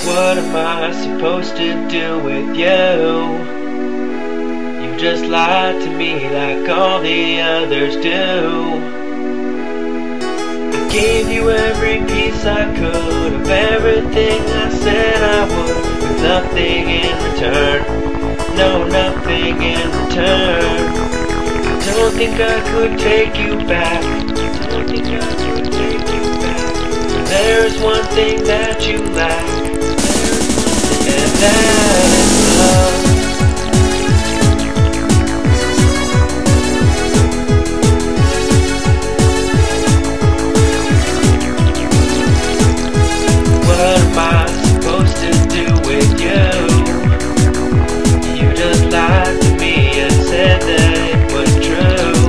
What am I supposed to do with you? You just lied to me like all the others do. I gave you every piece I could of everything I said I would, with nothing in return. No, nothing in return. I don't think I could take you back. I don't think I could take you back. There's one thing that you lack, and that is love. What am I supposed to do with you? You just lied to me and said that it was true.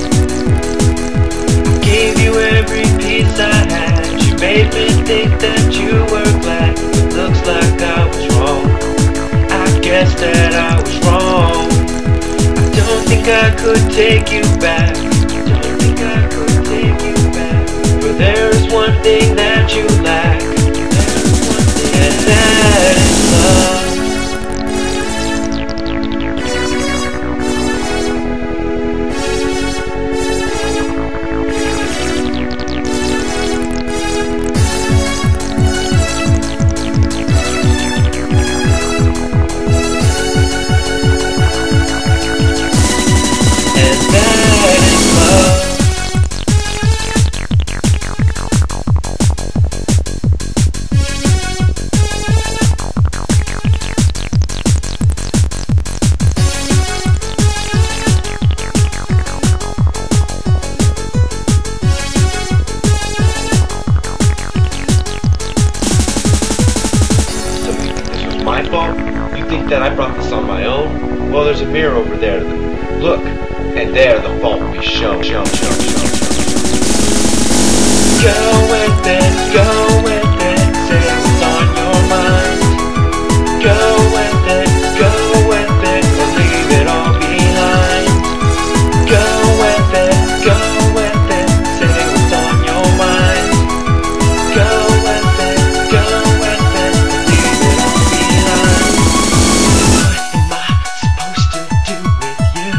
I gave you every piece I had. You made me think that you were glad. It looks like I was wrong. I guess that I was wrong. I don't think I could take you back. I don't think I could take you back. For there's one thing that you lack, and that is love. My fault? You think that I brought this on my own? Well, there's a mirror over there. Look, and there the fault will be shown. Go with it, go with it, say what's on your mind. Go with it, or leave it all behind. Go with it, say what's on your mind. Go with it, or leave it all behind. What am I supposed to do with you?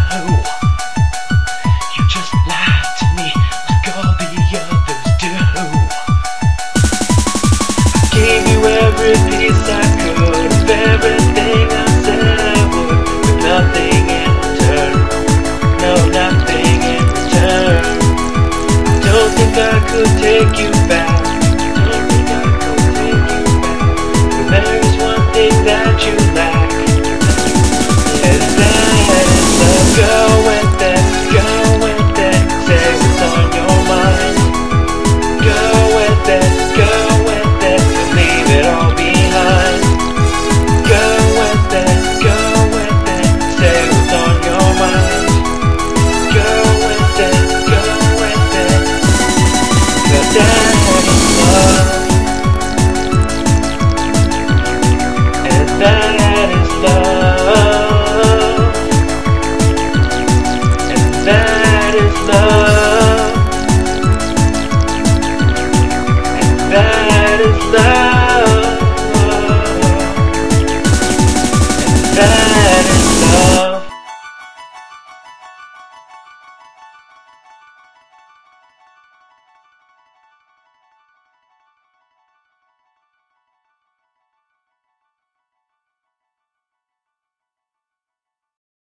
You just lied to me like all the others do. I gave you every piece I could of everything I said I would, with nothing in return. No, nothing in return. I don't think I could take you back. Don't think I could take you back. But there's one thing that you lack, and that is love. Go with it, say what's on your mind. Go with it, and leave it all behind. Go with it, say what's on your mind. Go with it, but that is love, and that is love, and that is love.